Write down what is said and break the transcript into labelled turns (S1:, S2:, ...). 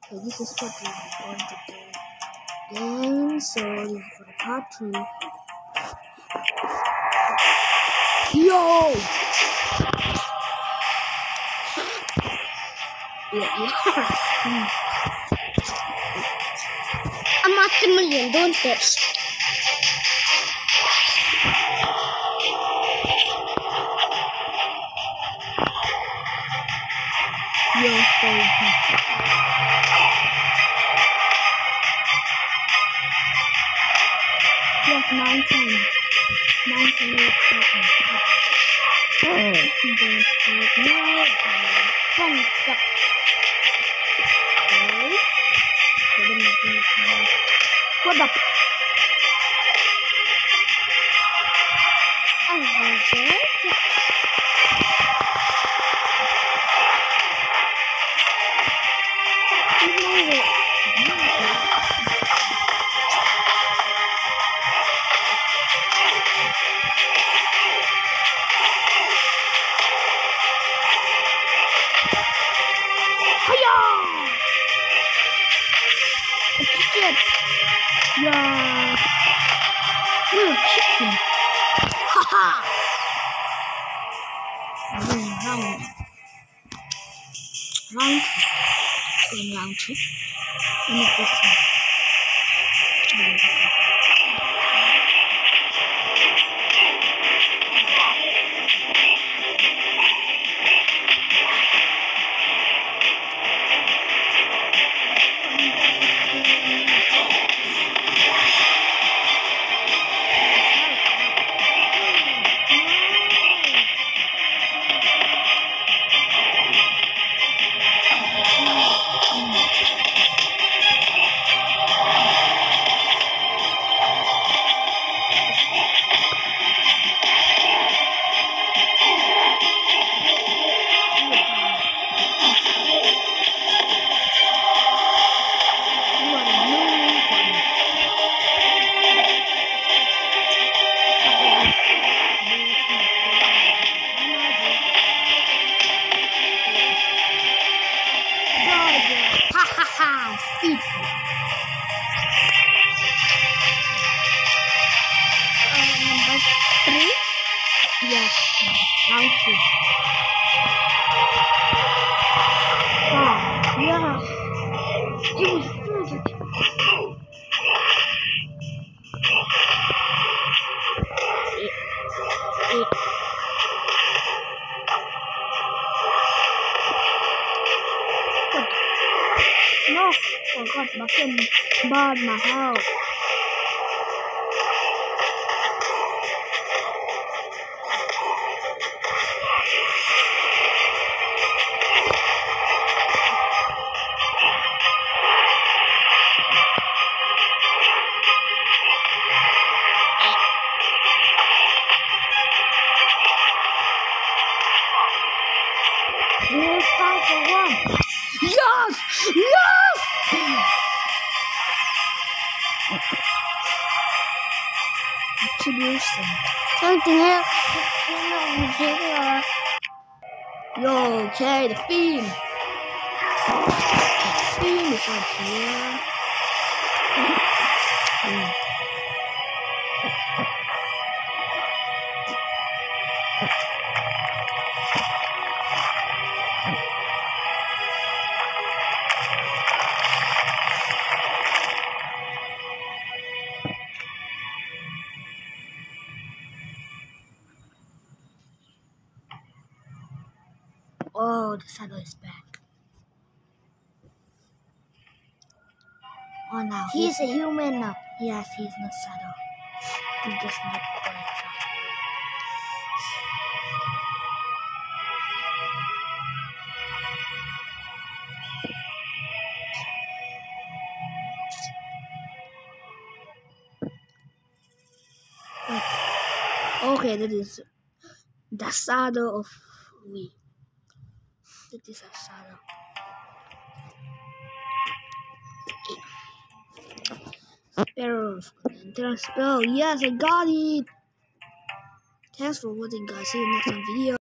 S1: So this is what we're going to do again. So this is for the part 2. Yo! Yeah. I'm at the million, don't this. Yo, yes, 910. 910. What the? Yeah. Chicken. Haha. Round two. Number 3. Yes, round 2. Oh, yes. This is good. No, oh God, my friend burned my house. Here's time for one. Yes! Yes! Attribution. Yo, okay, the theme. The theme is up here. Oh, the shadow is back. Oh, now he's a human now. Yes, he's not shadow. He's just not quite. Okay, that is the shadow of we. That is a shadow. Error of spell. Yes, I got it. Thanks for watching, guys. See you next video.